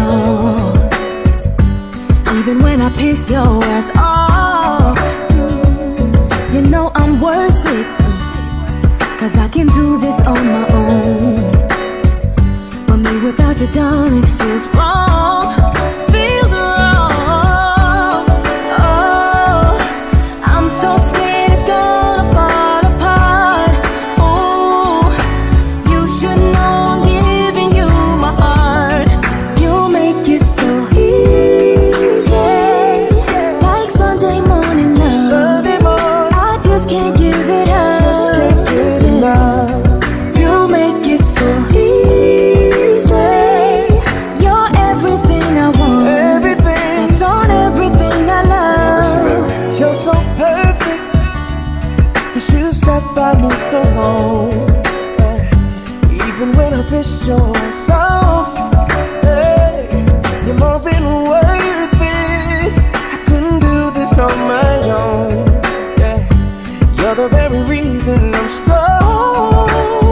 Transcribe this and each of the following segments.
all. Even when I piss your ass off, you know I'm worth it, 'cause I can do this on my own. But me without you, darling, feels wrong, feels wrong. Oh, I'm so scared it's gonna fall apart. Oh, you should know I'm giving you my heart. You make it so easy, like Sunday morning love. Sunday morning, I just can't give it up. just can't get enough. You make it so easy. You're everything I want. Everything. That's on everything I love. You're so perfect, 'cause you stuck by me so long. Even when I pissed your ass off, hey, you're more than worth it. I couldn't do this on my own. Yeah. You're the very reason I'm strong.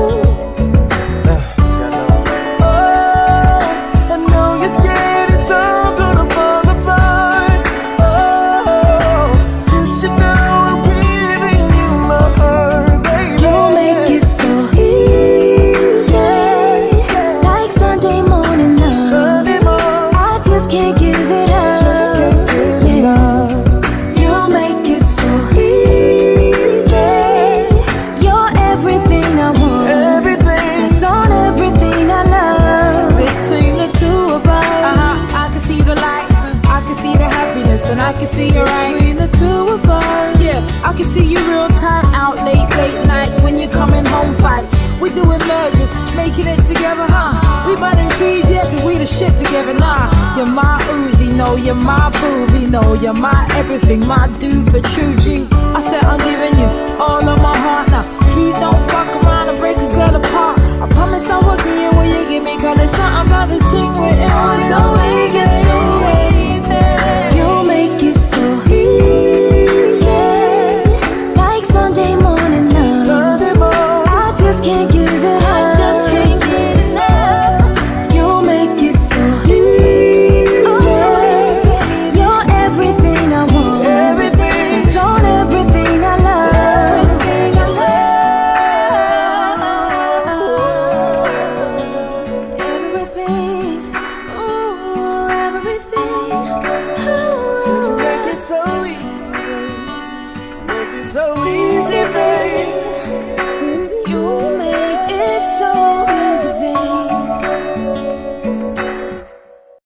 I know you're scared it's all gonna fall apart. Oh, you should know I'm giving you my heart, baby. You make it so easy, like Sunday morning love. Sunday morning, I just can't give it up. just can't get enough. You make it so easy. You're everything I want. Everything. That's on everything I love. Between the two of us, I can see the light, I can see the happiness, and I can see you right. between the two of us. Yeah, I can see you real time out late nights when you're coming home fights. We doing mergers, making it together, huh? We burning cheese, yeah, 'cause we the shit together, nah. You're my Uzi, no, you're my booby, no, you're my everything, my dude for true G. I said I'm giving you all of my heart now. Please don't fuck around and break a girl apart. I promise I will give you what you give me, 'cause there's something about this thing with you.